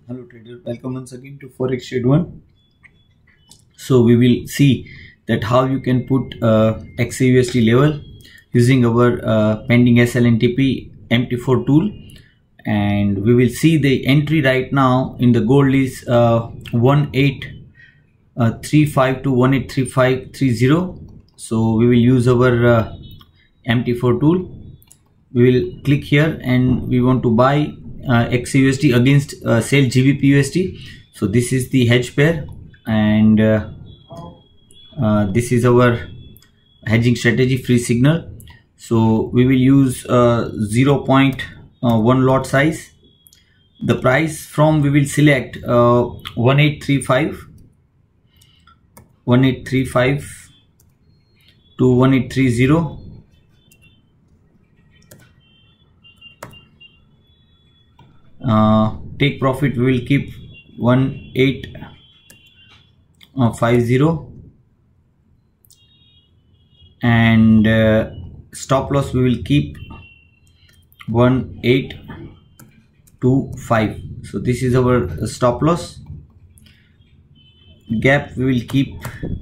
Hello trader, welcome once again to Forex Trade 1. So we will see that how you can put XAUSD level using our pending SL and TP MT4 tool, and we will see the entry right now in the gold is 1835 to 183530. So we will use our MT4 tool. We will click here and we want to buy XAUSD against sell GBP USD. So this is the hedge pair, and this is our hedging strategy, free signal. So we will use 0.1 lot size. The price from we will select 1835 to 1830. Take profit we will keep 1850, and stop loss we will keep 1825. so this is our stop loss. Gap we will keep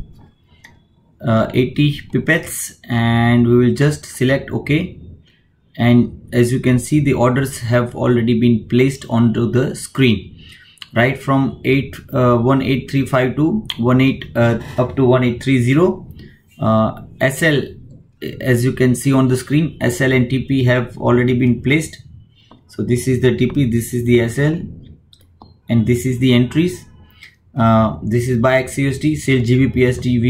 80 pipettes, and we will just select OK. And as you can see, the orders have already been placed onto the screen, right from 1835 to 18 up to 1830. SL, as you can see on the screen, SL and TP have already been placed. So this is the TP, this is the SL, and this is the entries. This is buy XAUSD, sell GBP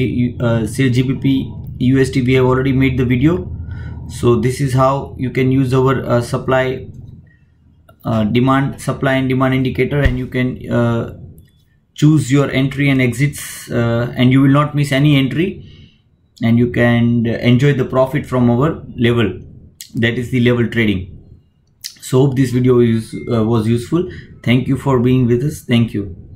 USD. We have already made the video. So this is how you can use our supply and demand indicator, and you can choose your entry and exits, and you will not miss any entry, and you can enjoy the profit from our level, that is the level trading. So hope this video was useful. Thank you for being with us. Thank you.